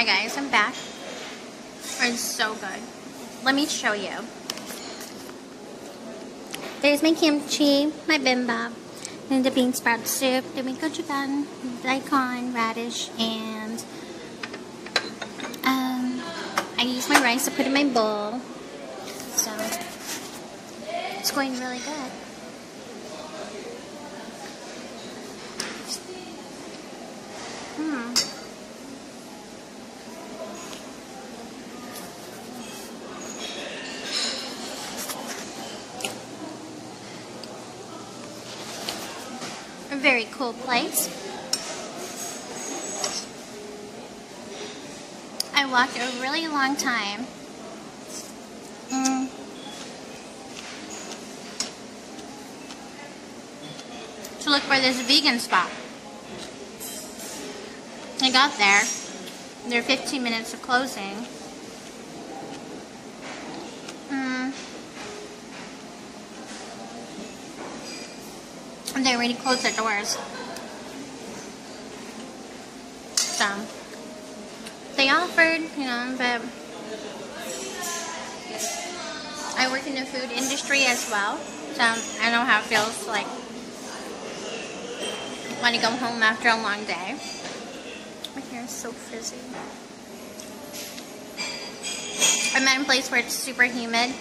Hi guys, I'm back. It's so good. Let me show you. There's my kimchi, my bibimbap, and the bean sprout soup, the gochujang, daikon, radish, and I use my rice to put in my bowl. So it's going really good. A very cool place. I walked a really long time to look for this vegan spot. I got there. They're 15 minutes of closing. And they already closed their doors. So they offered, but I work in the food industry as well. So I know how it feels like when you go home after a long day. My hair is so frizzy. I'm at a place where it's super humid.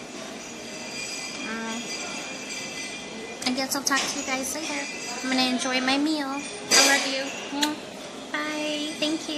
I guess I'll talk to you guys later. I'm gonna enjoy my meal. I love you. Bye. Thank you.